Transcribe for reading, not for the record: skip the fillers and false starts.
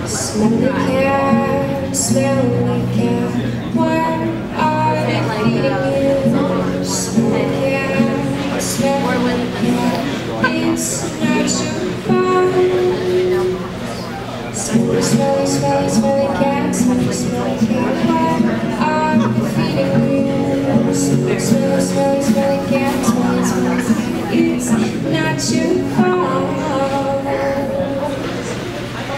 Smelly cat, smelly cat, why are they feeding you? Smelly cat, smelly cat, it's not your fault. Smelly, smelly, smelly, smelly cat.